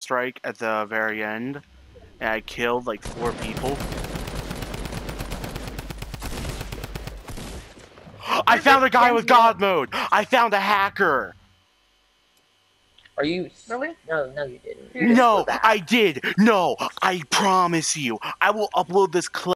strike at the very end, and I killed like 4 people. I found a guy with Godmode! I found a hacker! Are you Really? No, you didn't. No, I did! No, I promise you! I will upload this clip.